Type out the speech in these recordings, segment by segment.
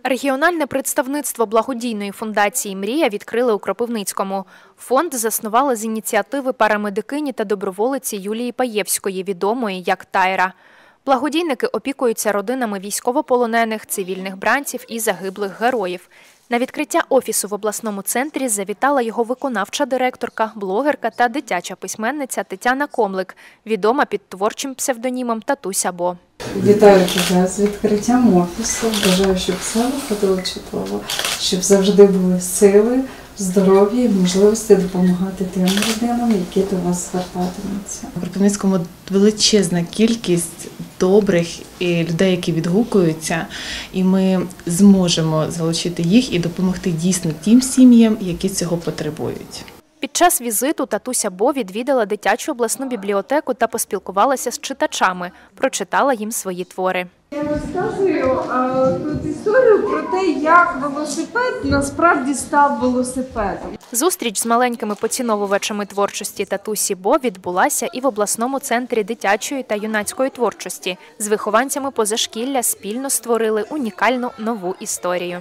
Регіональне представництво благодійної фундації «Мрія» відкрили у Кропивницькому. Фонд заснували з ініціативи парамедикині та доброволиці Юлії Паєвської, відомої як Тайра. Благодійники опікуються родинами військовополонених, цивільних бранців і загиблих героїв. На відкриття офісу в обласному центрі завітала його виконавча директорка, блогерка та дитяча письменниця Тетяна Комлик, відома під творчим псевдонімом «Татуся Бо». Вітаю тебе з відкриттям офісу. Бажаю, щоб все виходило чудово, щоб завжди були сили, здоров'я і можливості допомагати тим родинам, які до вас звертатимуться. У Кропивницькому величезна кількість добрих людей, які відгукуються, і ми зможемо залучити їх і допомогти дійсно тим сім'ям, які цього потребують. Під час візиту Татуся Бо відвідала дитячу обласну бібліотеку та поспілкувалася з читачами, прочитала їм свої твори. Я розказую тут історію про те, як велосипед насправді став велосипедом. Зустріч з маленькими поціновувачами творчості Татусі Бо відбулася і в обласному центрі дитячої та юнацької творчості. З вихованцями позашкілля спільно створили унікальну нову історію.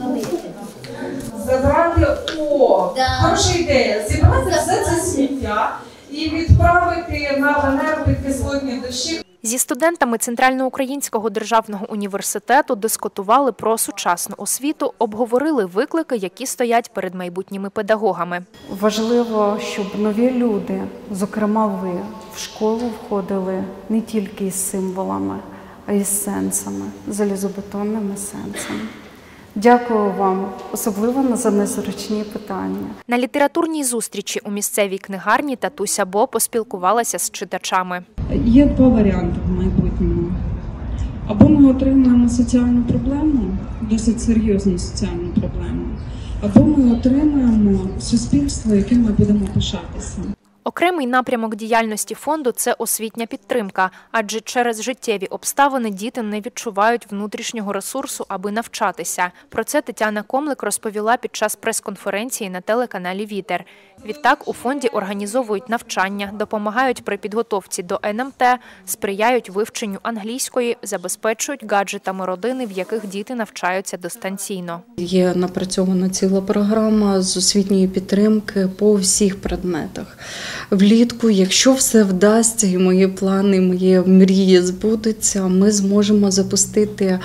Забрати, хороша ідея, зібрати все це сміття і відправити на Венеру під кислотні дощі. Зі студентами Центральноукраїнського державного університету дискутували про сучасну освіту, обговорили виклики, які стоять перед майбутніми педагогами. Важливо, щоб нові люди, зокрема ви, в школу входили не тільки із символами, а й з сенсами, залізобетонними сенсами. Дякую вам, особливо за незручні питання. На літературній зустрічі у місцевій книгарні Татуся Бо поспілкувалася з читачами. Є два варіанти в майбутньому. Або ми отримаємо соціальну проблему, досить серйозну соціальну проблему, або ми отримаємо суспільство, яким ми будемо пишатися. Окремий напрямок діяльності фонду – це освітня підтримка, адже через життєві обставини діти не відчувають внутрішнього ресурсу, аби навчатися. Про це Тетяна Комлик розповіла під час прес-конференції на телеканалі «Вітер». Відтак у фонді організовують навчання, допомагають при підготовці до НМТ, сприяють вивченню англійської, забезпечують гаджетами родини, в яких діти навчаються дистанційно. Є напрацьована ціла програма з освітньої підтримки по всіх предметах. Влітку, якщо все вдасться і мої плани, мої мрії збудуться, ми зможемо запустити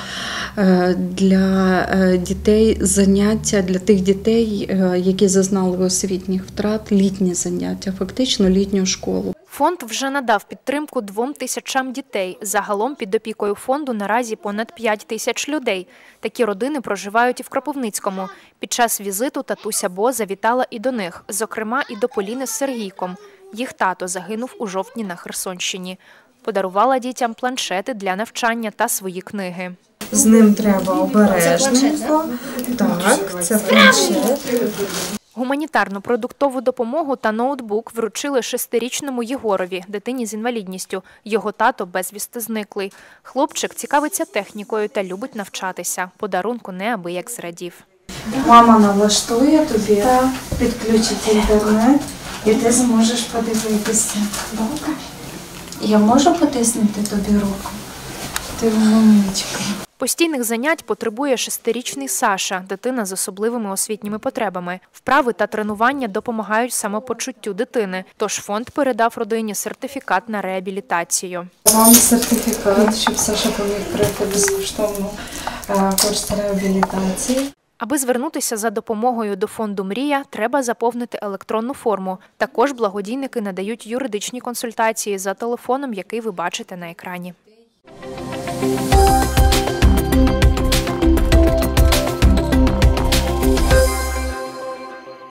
для дітей заняття, для тих дітей, які зазнали освітніх втрат, літні заняття, фактично літню школу. Фонд вже надав підтримку 2000 дітей. Загалом під опікою фонду наразі понад 5000 людей. Такі родини проживають і в Кропивницькому. Під час візиту Татуся Бо завітала і до них, зокрема і до Поліни з Сергійком. Їх тато загинув у жовтні на Херсонщині. Подарувала дітям планшети для навчання та свої книги. З ним треба обережненько. Так, це планшет. Гуманітарну продуктову допомогу та ноутбук вручили 6-річному Єгорові, дитині з інвалідністю. Його тато безвісти зниклий. Хлопчик цікавиться технікою та любить навчатися. Подарунку неабияк зрадів. Мама налаштує тобі, підключить інтернет і ти зможеш подивитися. Добре? Я можу потиснути тобі руку? Ти умничка. Постійних занять потребує 6-річний Саша, дитина з особливими освітніми потребами. Вправи та тренування допомагають самопочуттю дитини, тож фонд передав родині сертифікат на реабілітацію. Вам сертифікат, щоб Саша поміг пройти безкоштовну курс реабілітації. Аби звернутися за допомогою до фонду «Мрія», треба заповнити електронну форму. Також благодійники надають юридичні консультації за телефоном, який ви бачите на екрані.